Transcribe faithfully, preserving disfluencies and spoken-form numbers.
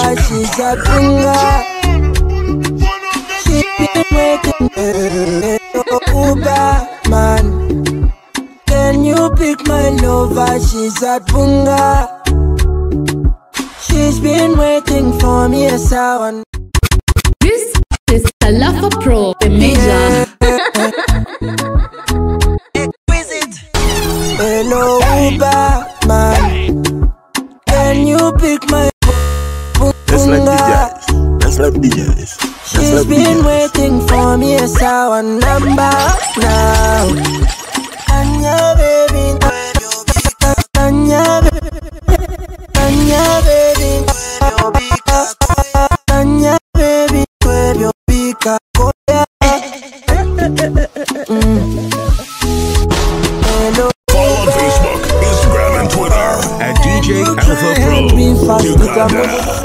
lover, she's a bringer. She's been waiting. Uberman, can you pick my lover? She's a bunga. She's been waiting for me as I want. This is Alafa Pro, the major. Hello Uberman, can you pick my bunga? That's like D Js. She's been waiting for me as I want number now. Anya baby, Anya baby, Anya baby, Anya baby, where you pick up? Hello. Follow on Facebook, Instagram, and Twitter at D J Alafa Pro. Uganda.